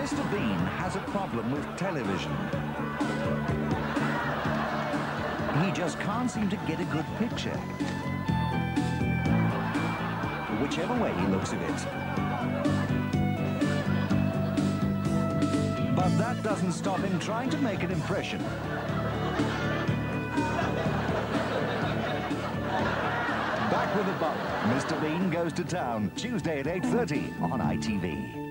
Mr. Bean has a problem with television. He just can't seem to get a good picture, whichever way he looks at it. But that doesn't stop him trying to make an impression. Back with a bump, Mr. Bean goes to town, Tuesday at 8:30 on ITV.